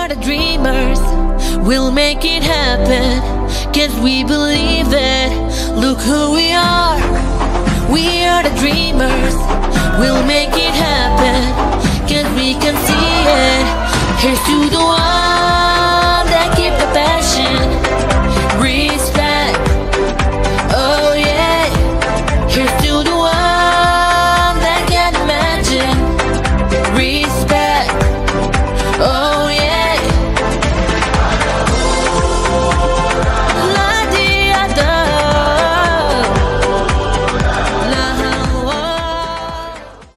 are the dreamers, we'll make it happen, 'cause we believe that. Look who we are the dreamers.